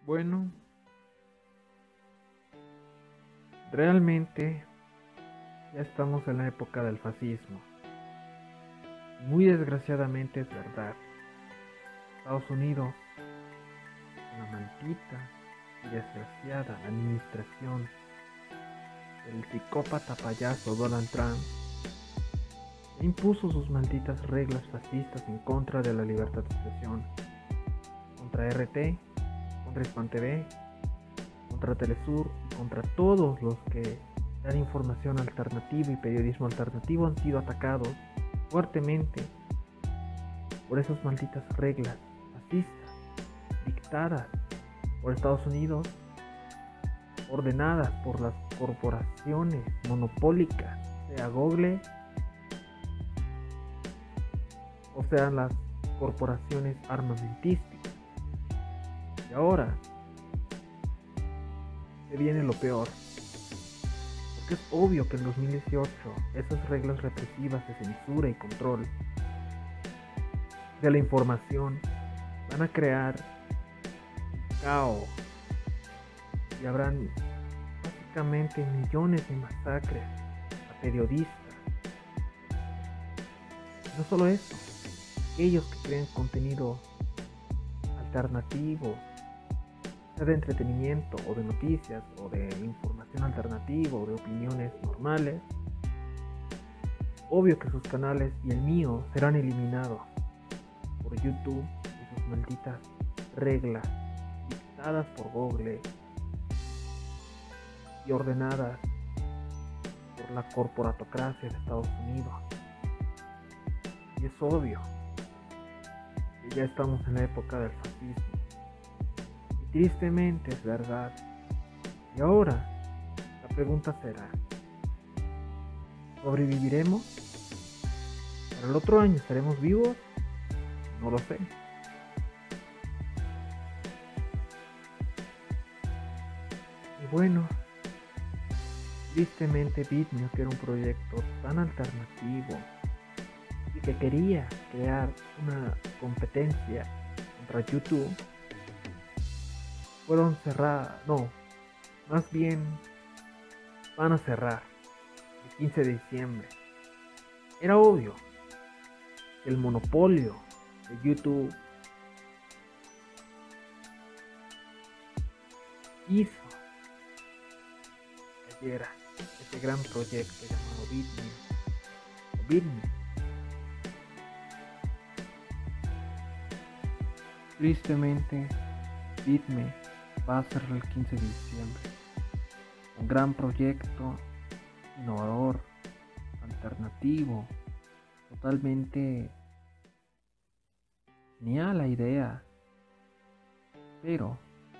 Bueno, realmente ya estamos en la época del fascismo. Muy desgraciadamente es verdad. Estados Unidos, con la maldita y desgraciada administración del psicópata payaso Donald Trump, impuso sus malditas reglas fascistas en contra de la libertad de expresión, contra RT, contra Hispan TV, contra Telesur y contra todos los que dan información alternativa y periodismo alternativo han sido atacados fuertemente por esas malditas reglas fascistas dictadas por Estados Unidos, ordenadas por las corporaciones monopólicas, sea Google o sean las corporaciones armamentísticas. Y ahora se viene lo peor, porque es obvio que en 2018 esas reglas represivas de censura y control de la información van a crear caos y habrán básicamente millones de masacres a periodistas. No solo eso, aquellos que creen contenido alternativo, sea de entretenimiento o de noticias o de información alternativa o de opiniones normales, obvio que sus canales y el mío serán eliminados por YouTube y sus malditas reglas dictadas por Google y ordenadas por la corporatocracia de Estados Unidos. Y es obvio que ya estamos en la época del fascismo. Y tristemente es verdad. Y ahora la pregunta será: ¿sobreviviremos? ¿Para el otro año estaremos vivos? No lo sé. Y bueno, tristemente BitMe, que era un proyecto tan alternativo y que quería crear una competencia contra YouTube, fueron cerradas, no, más bien van a cerrar el 15 de diciembre. Era obvio que el monopolio de YouTube hizo que cayera este gran proyecto llamado BitMe. Tristemente, BitMe va a cerrar el 15 de diciembre. Un gran proyecto innovador, alternativo, totalmente genial la idea, pero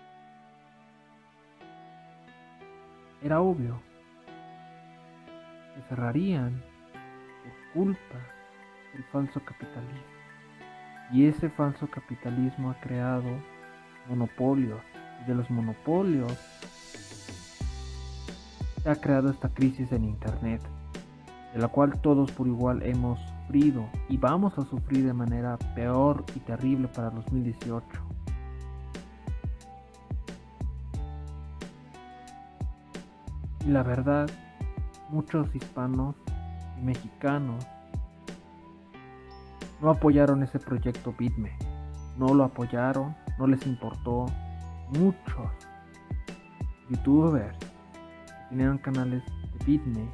era obvio que cerrarían por culpa del falso capitalismo. Y ese falso capitalismo ha creado monopolios, y de los monopolios se ha creado esta crisis en internet, de la cual todos por igual hemos sufrido y vamos a sufrir de manera peor y terrible para 2018. Y la verdad, muchos hispanos y mexicanos no apoyaron ese proyecto BitMe, no lo apoyaron, no les importó. Muchos youtubers que tenían canales de BitMe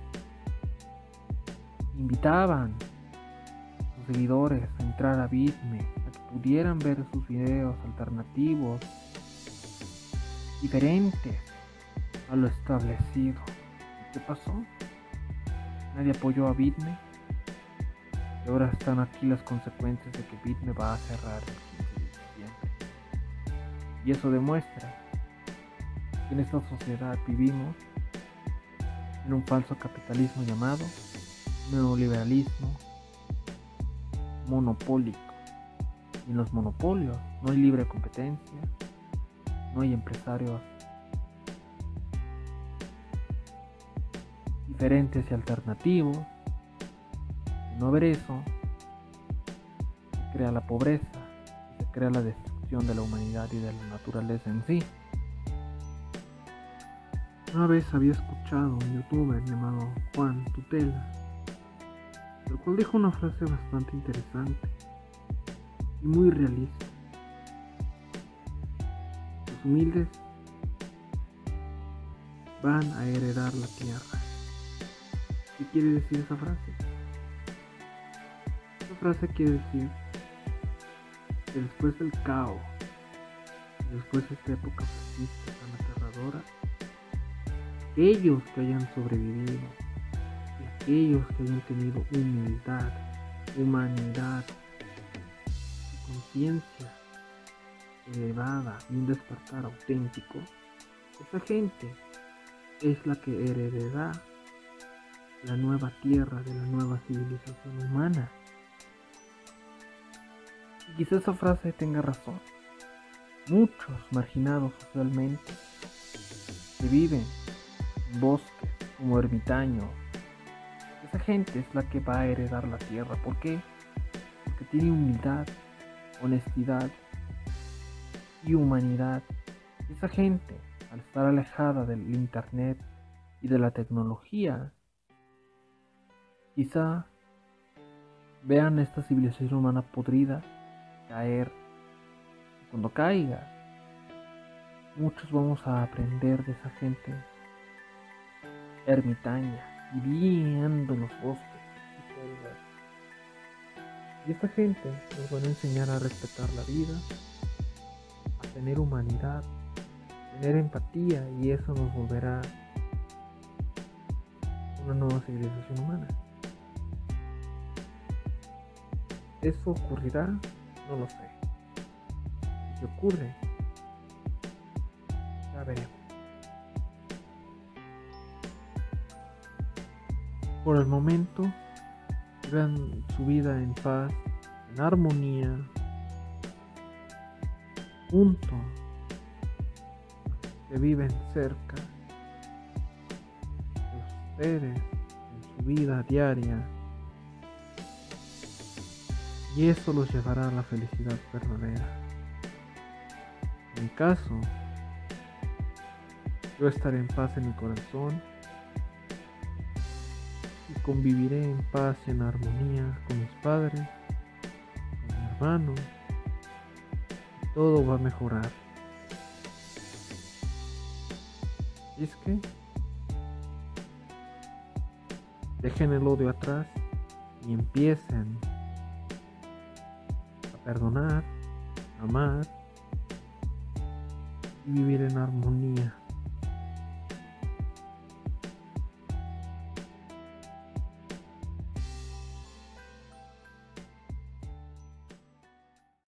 invitaban a sus seguidores a entrar a BitMe, a que pudieran ver sus videos alternativos, diferentes a lo establecido. ¿Qué pasó? Nadie apoyó a BitMe. Y ahora están aquí las consecuencias de que BitMe va a cerrar el 15 de diciembre. Y eso demuestra que en esta sociedad vivimos en un falso capitalismo llamado neoliberalismo monopólico. Y en los monopolios no hay libre competencia, no hay empresarios diferentes y alternativos. De no haber eso, se crea la pobreza, se crea la destrucción de la humanidad y de la naturaleza en sí. Una vez había escuchado a un youtuber llamado Juan Tutela, el cual dijo una frase bastante interesante y muy realista. Los humildes van a heredar la tierra. ¿Qué quiere decir esa frase? Esa frase quiere decir que después del caos, después de esta época fascista tan aterradora, aquellos que hayan sobrevivido y aquellos que hayan tenido humildad, humanidad y conciencia elevada y un despertar auténtico, esa gente es la que heredará la nueva tierra de la nueva civilización humana. Y quizás esa frase tenga razón. Muchos marginados socialmente que viven en bosques como ermitaños, esa gente es la que va a heredar la tierra. ¿Por qué? Porque tiene humildad, honestidad y humanidad. Esa gente, al estar alejada del internet y de la tecnología, quizá vean esta civilización humana podrida caer. Y cuando caiga, muchos vamos a aprender de esa gente ermitaña, viviendo en los bosques y selvas. Y esta gente nos van a enseñar a respetar la vida, a tener humanidad, tener empatía, y eso nos volverá una nueva civilización humana. ¿Eso ocurrirá? No lo sé. Si ocurre, ya veremos. Por el momento, vivan su vida en paz, en armonía, junto a que viven cerca de los seres en su vida diaria, y eso los llevará a la felicidad verdadera. En mi caso, yo estaré en paz en mi corazón y conviviré en paz y en armonía con mis padres, con mi hermano, y todo va a mejorar. Y es que dejen el odio atrás y empiecen a perdonar, amar y vivir en armonía.